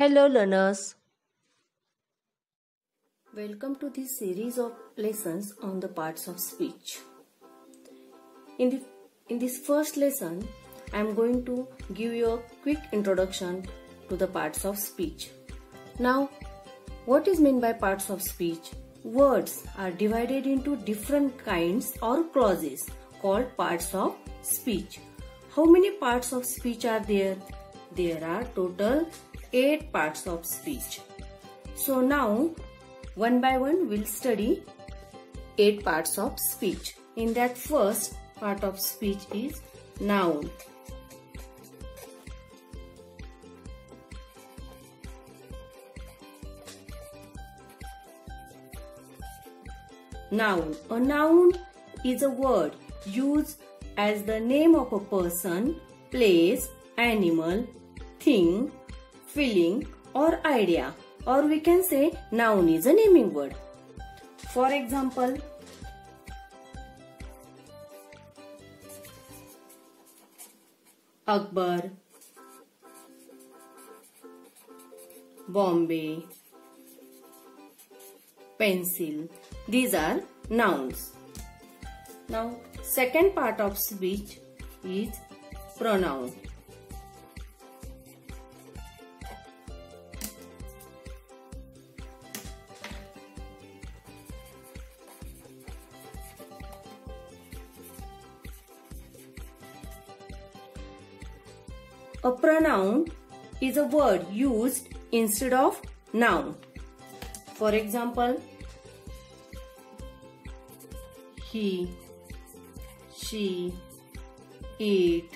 Hello learners. Welcome to this series of lessons on the parts of speech. In this first lesson, I am going to give you a quick introduction to the parts of speech. Now, what is meant by parts of speech? Words are divided into different kinds or clauses called parts of speech. How many parts of speech are there? There are total 8 parts of speech. So now, one by one we'll study 8 parts of speech. In that first part of speech is noun. Noun. A noun is a word used as the name of a person, place, animal, thing, feeling or idea. Or we can say noun is a naming word. For example, Akbar, Bombay, pencil. These are nouns. Now, second part of speech is pronoun. A pronoun is a word used instead of noun. For example, he, she, it,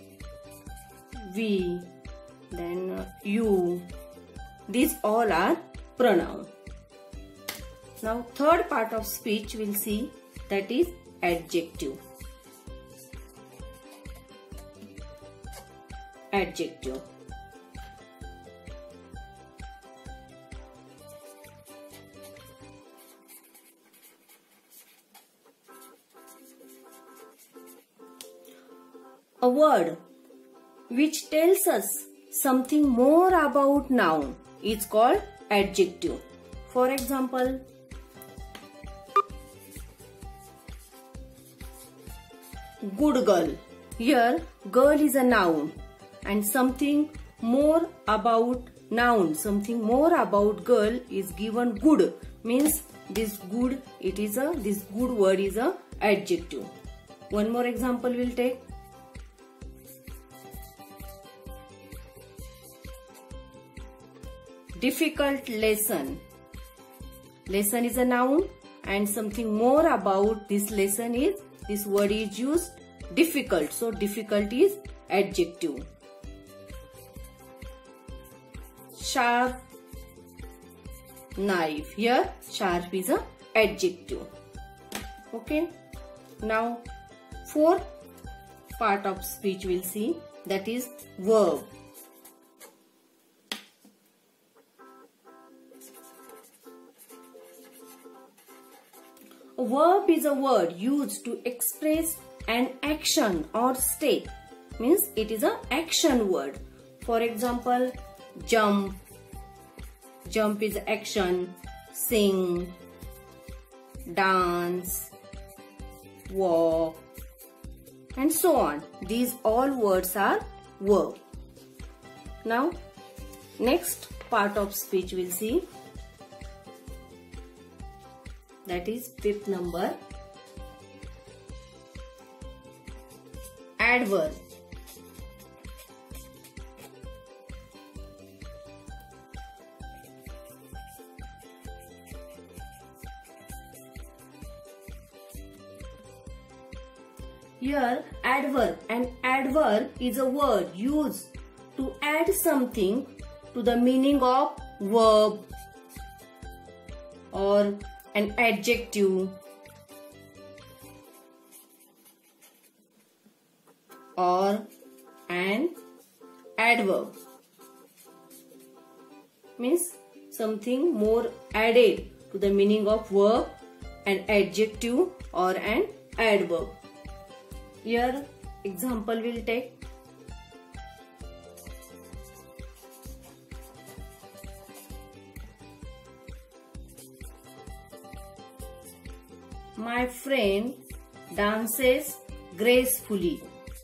we, then you. These all are pronoun. Now, third part of speech we'll see, that is adjective. Adjective. A word which tells us something more about noun is called adjective. For example, good girl. Here, girl is a noun. And something more about noun, something more about girl is given good. Means this good, this good word is a adjective. One more example we'll take. Difficult lesson. Lesson is a noun and something more about this lesson is, this word is used, difficult. So difficult is adjective. Sharp knife. Here sharp is a adjective. Okay. Now fourth part of speech we'll see, that is verb. A verb is a word used to express an action or state. Means it is an action word. For example, jump. Jump is action. Sing, dance, walk, and so on. These all words are verb. Now, next part of speech we'll see, that is fifth number, adverb. Here adverb, and adverb is a word used to add something to the meaning of verb or an adjective or an adverb. Means something more added to the meaning of verb, an adjective or an adverb. Here example we'll take. My friend dances gracefully.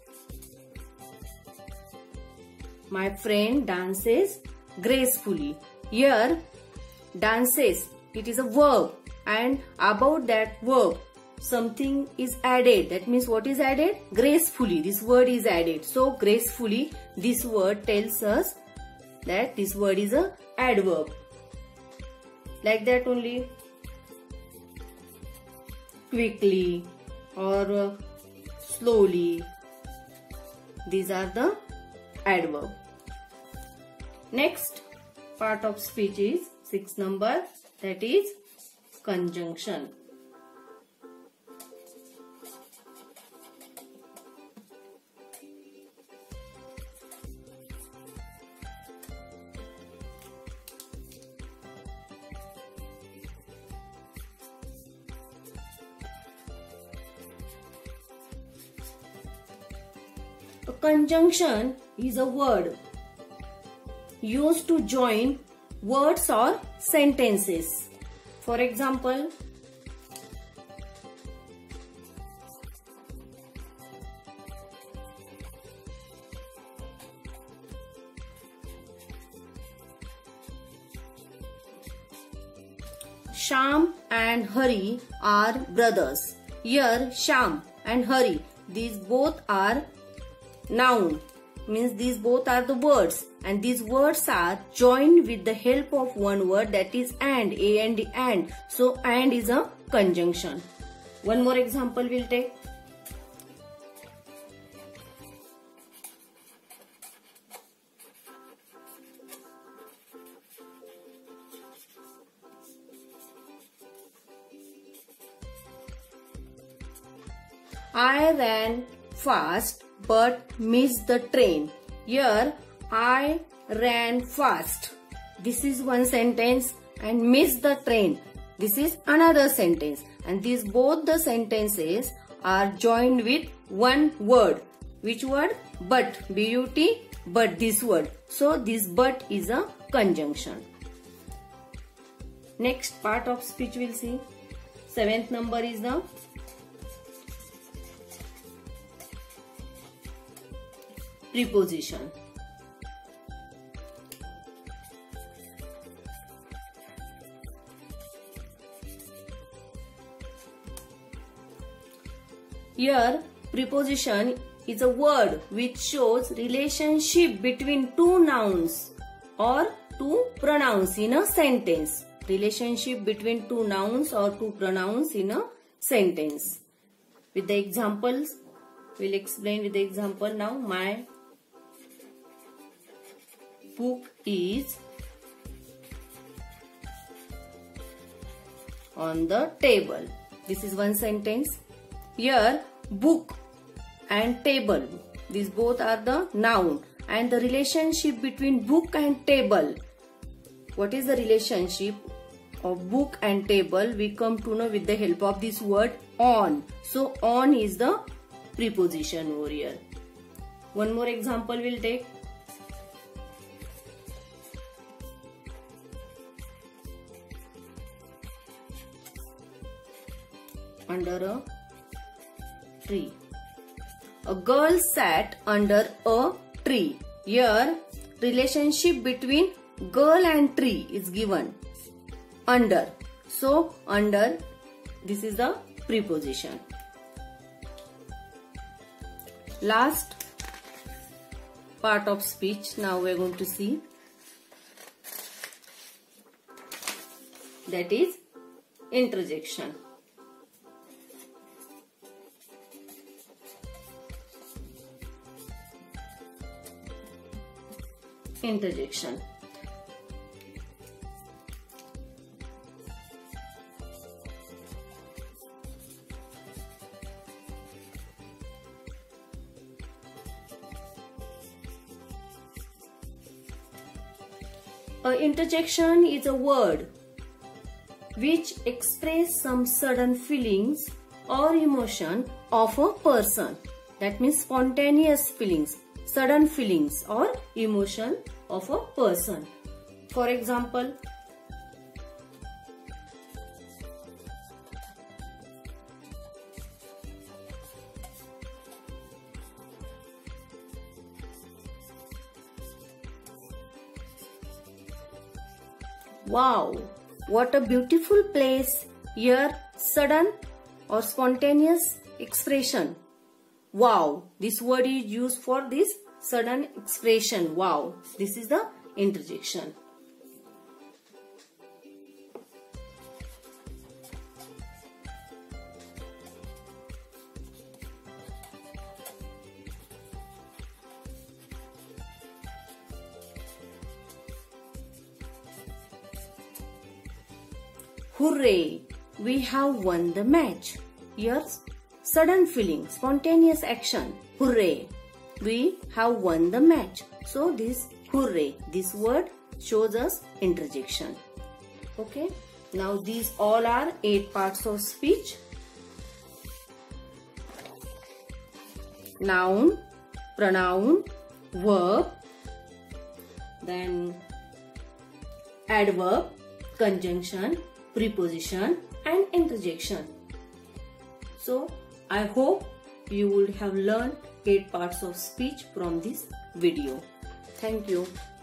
My friend dances gracefully. Here, dances, it is a verb, and about that verb, something is added. That means what is added? Gracefully. This word is added. So, gracefully, this word tells us that this word is a adverb. Like that only. Quickly or slowly. These are the adverb. Next part of speech is 6 number, that is conjunction. A conjunction is a word used to join words or sentences. For example, Shyam and Hari are brothers. Here, Shyam and Hari, these both are noun, means these both are the words, and these words are joined with the help of one word, that is and, and. So and is a conjunction. One more example we'll take. I ran fast but missed the train. Here, I ran fast. This is one sentence, and missed the train. This is another sentence, and these both the sentences are joined with one word. Which word? But. B-U-T. But, this word. So, this but is a conjunction. Next part of speech we'll see. 7th number is the preposition. Here, preposition is a word which shows relationship between two nouns or two pronouns in a sentence. Relationship between two nouns or two pronouns in a sentence. With the examples, we'll explain with the example now. My book is on the table. This is one sentence. Here, book and table, these both are the noun, and the relationship between book and table. What is the relationship of book and table? We come to know with the help of this word on. So, on is the preposition over here. One more example we'll take. Under a tree. A girl sat under a tree. Here, relationship between girl and tree is given. Under. So, under, this is the preposition. Last part of speech now we are going to see. That is interjection. Interjection. Interjection is a word which expresses some sudden feelings or emotion of a person. That means spontaneous feelings, sudden feelings or emotion of a person. For example, Wow, what a beautiful place. Here, sudden or spontaneous expression. Wow, this word is used for this sudden expression. Wow, this is the interjection. Hooray! We have won the match. Here's sudden feeling, spontaneous action. Hooray! We have won the match. So this hooray, this word shows us interjection. Okay. Now these all are 8 parts of speech. Noun, pronoun, verb, then adverb, conjunction, preposition and interjection. So I hope you would have learned 8 parts of speech from this video. Thank you.